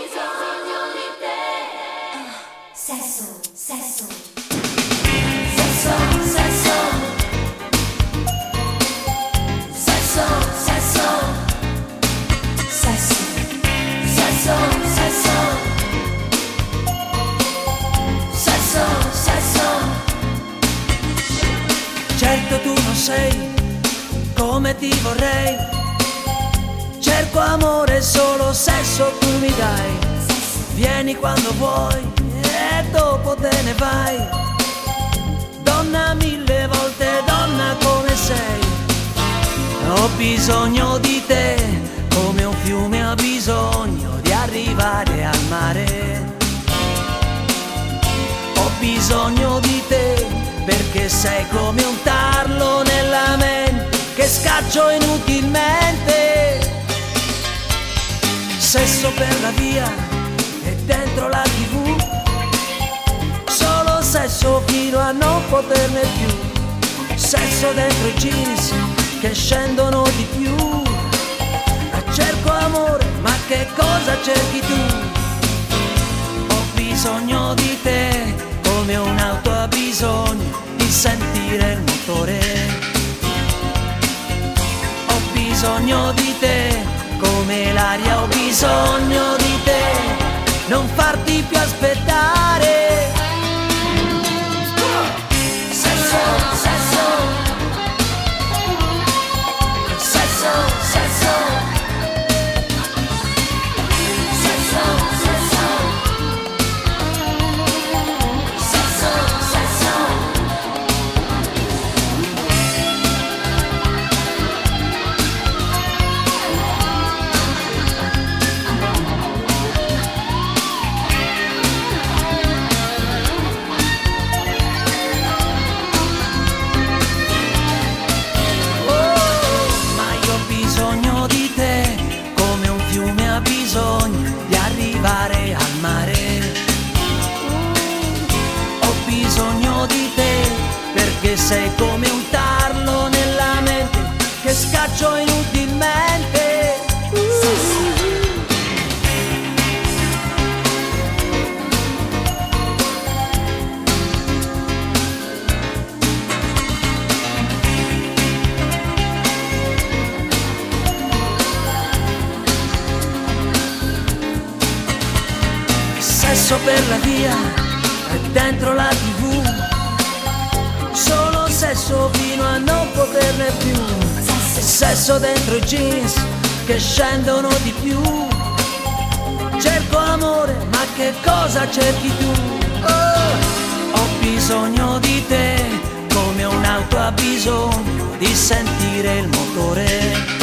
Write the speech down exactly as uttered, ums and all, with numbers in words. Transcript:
bisogno di te. Sesso, sesso. Sesso, sesso. Sesso, sesso. Sesso, sesso, sesso. Sesso, sesso. Certo tu non sei come ti vorrei, cerco amore, solo sesso tu mi dai. Vieni quando vuoi e dopo te ne vai. Donna mille volte, donna come sei. Ho bisogno di te, come un fiume ha bisogno di arrivare al mare. Ho bisogno di te, perché sei come un tarlo nella mente che scaccio inutilmente. Sesso per la via e dentro la tivù, solo sesso fino a non poterne più. Sesso dentro i jeans che scendono di più. Cerco amore, ma che cosa cerchi tu? Ho bisogno di te, come un'auto ha bisogno di sentire il motore. Ho bisogno di te, come l'aria ho bisogno di te, non farti più aspettare. Sesso, sesso. Sesso, sesso. Sesso, sesso. Sesso, sesso. Bisogno di arrivare al mare. Ho bisogno di te, perché sei come un tarlo nella mente che scaccio inutilmente. Sesso per la via e dentro la tivù, solo sesso fino a non poterne più. Sesso dentro i jeans che scendono di più. Cerco amore, ma che cosa cerchi tu? Oh, ho bisogno di te, come un'auto ha bisogno di sentire il motore.